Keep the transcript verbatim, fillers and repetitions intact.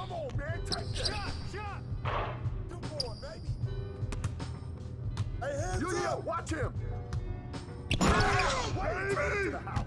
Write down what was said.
Come on, man, take that. Shot, shot. Good boy, baby. Hey, hands up. Watch him. Oh, baby. To the house.